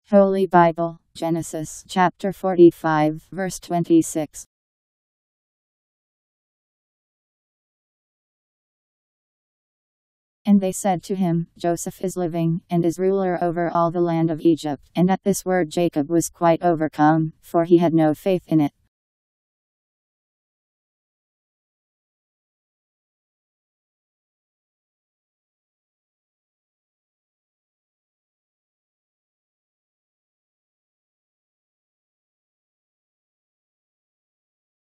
Holy Bible, Genesis chapter 45, verse 26. And they said to him, Joseph is living, and is ruler over all the land of Egypt. And at this word Jacob was quite overcome, for he had no faith in it.